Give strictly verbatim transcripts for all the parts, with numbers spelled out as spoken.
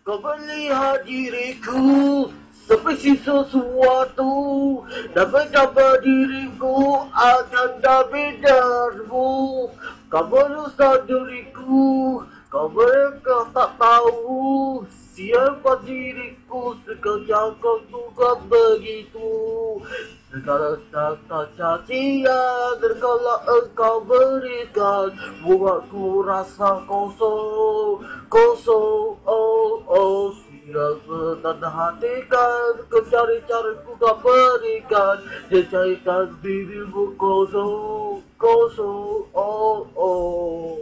Kau melihat diriku seperti sesuatu dan betapa diriku akan tak bedamu. Kau merusak diriku, kau mereka tak tahu siapa diriku sekejap kau juga begitu. Segala kata cacian kalau engkau berikan buatku rasa kosong, kosong, oh oh. Tidak pernah hatikan kau cari cara ku tak berikan, dia carikan dirimu kosong, kosong, oh oh.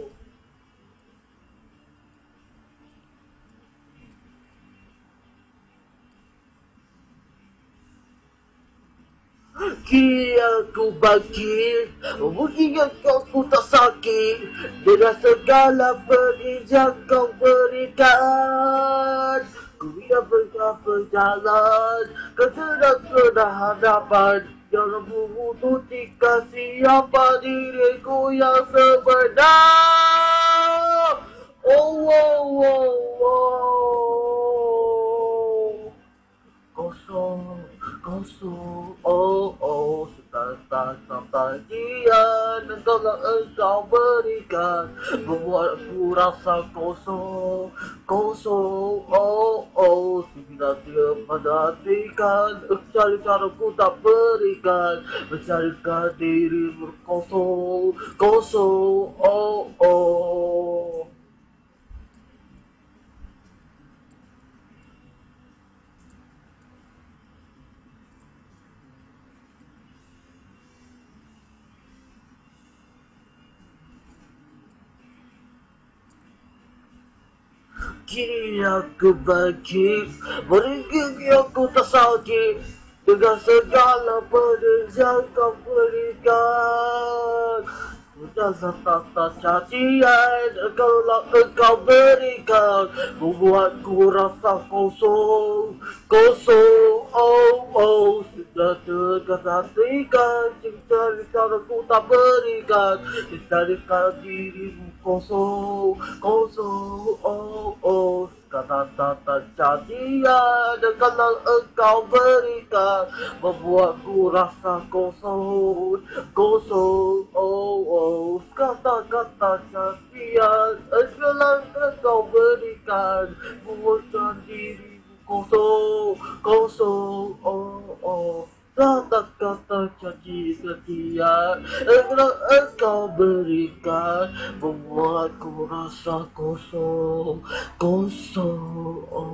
Kini aku bangkit, mungkin aku tak sakit dengan segala pedih yang kau berikan. Ku biar berjalan ke tengah-tengah hadapan, jangan memutuskan siapa diriku yang sebenar. Oh, oh, oh, oh. Kosong, kosong, oh oh, setata-tata jian kalau engkau berikan membuatku rasa kosong, kosong, oh oh. Tidak dia menantikan cari cara ku tak berikan, mencarikan dirimu kosong, kosong, oh oh. Kini aku bangkit, meringkuk aku tak sakit dengan segala pedih yang kau berikan. Sudah tata cacian kalau engkau berikan membuatku rasa kosong, kosong, oh oh. Sudah tergantikan cari cara ku tak berikan, carikan dirimu kosong, kosong, oh oh. Kata-kata cacian kalau engkau berikan membuatku rasa kosong, kosong, oh oh. Kata-kata cacian kalau engkau berikan membuatkan dirimu kosong, kosong, oh oh. Kata-kata caci sekian kalau engkau berikan membuatku rasa kosong, kosong, oh.